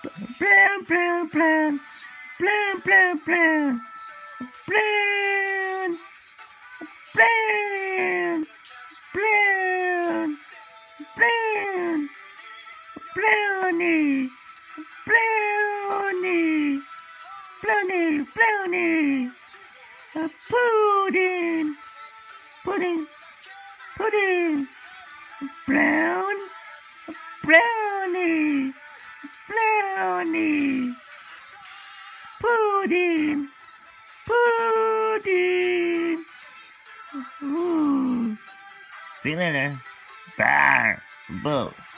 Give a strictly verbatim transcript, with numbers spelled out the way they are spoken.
Plan, plan, plan. Plan, plan, plan. Plan. Plan. Plan. Plan. Plowny. Plowny. Plowny. Plowny. A pudding. Pudding. Pudding. Brown. Brownie. Brownie. Pudding. Pudding. Ooh. See you later. Bye. Boo.